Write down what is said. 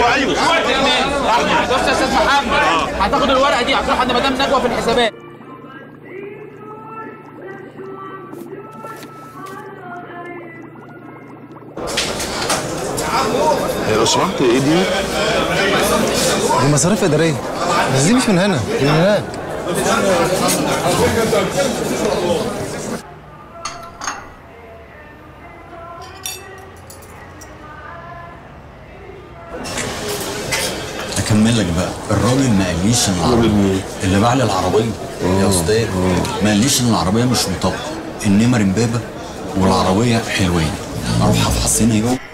ايوه بص يا استاذ محمد، هتاخد الورقه دي هتروح عند مدام نجوى في الحسابات. لو سمحت ايه دي؟ دي مصاريف اداريه، بس دي مش من هنا، دي من هناك. اكمل لك بقى. الراجل ما قاليش ان العربيه اللي باع لي العربيه يا استاذ، ما قاليش ان العربيه مش مطابقه، النمر امبابه والعربيه حلوين. اروح افحص هنا يوم